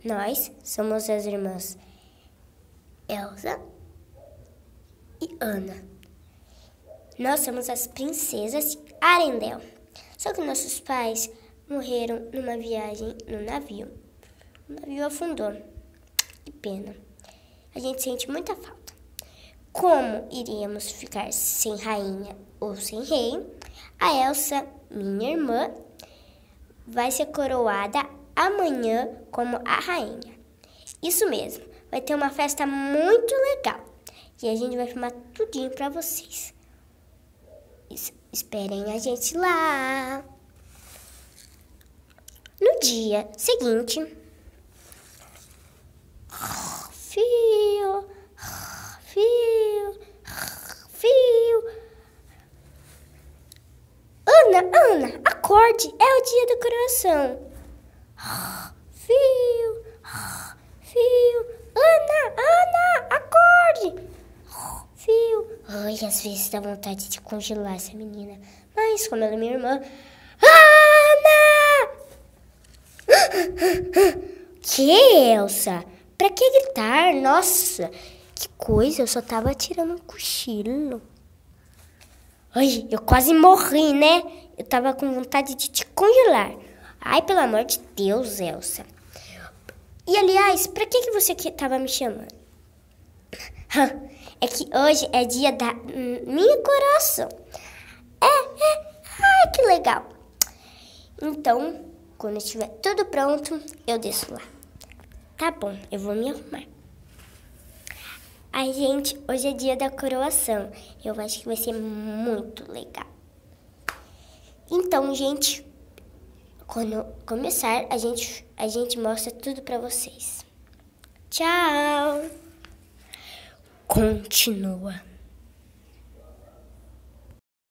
Nós somos as irmãs Elsa e Ana. Nós somos as princesas Arendelle. Só que nossos pais morreram numa viagem no navio. O navio afundou. Que pena. A gente sente muita falta. Como iríamos ficar sem rainha ou sem rei, a Elsa, minha irmã, vai ser coroada amanhã como a rainha. Isso mesmo, vai ter uma festa muito legal. E a gente vai filmar tudinho pra vocês. Esperem a gente lá. No dia seguinte, fio, Ana, acorde, é o dia da coroação. Ana, acorde. Ai, às vezes dá vontade de congelar essa menina, mas como ela é minha irmã... Ana! Que, Elsa? Pra que gritar? Nossa, que coisa, eu só tava tirando um cochilo. Ai, eu quase morri, né? Eu tava com vontade de te congelar. Ai, pelo amor de Deus, Elsa. E, aliás, pra que você tava me chamando? É que hoje é dia da minha coroação. Ai, que legal. Então, quando estiver tudo pronto, eu desço lá. Tá bom, eu vou me arrumar. Ai, gente, hoje é dia da coroação. Eu acho que vai ser muito legal. Então, gente, quando começar, a gente mostra tudo pra vocês. Tchau! Continua.